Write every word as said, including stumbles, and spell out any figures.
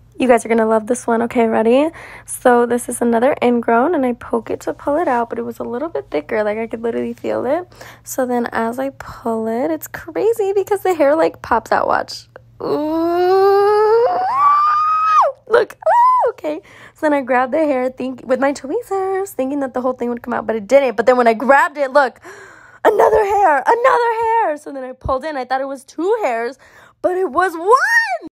You guys are going to love this one. Okay, ready? So this is another Ingrown, and I poke it to pull it out, but it was a little bit thicker. Like, I could literally feel it. So then as I pull it, it's crazy because the hair, like, pops out. Watch. Ooh. Look. Ooh, okay. So then I grabbed the hair think with my tweezers, thinking that the whole thing would come out, but it didn't. But then when I grabbed it, look, another hair, another hair. So then I pulled in. I thought it was two hairs, but it was one.